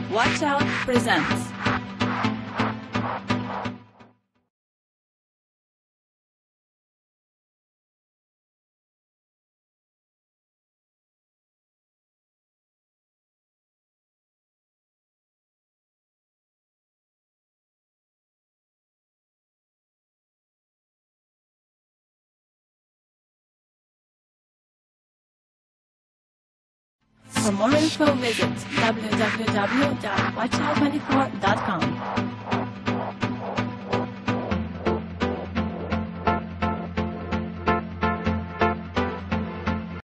Watch Out presents. For more info, visit www.watchout24.com.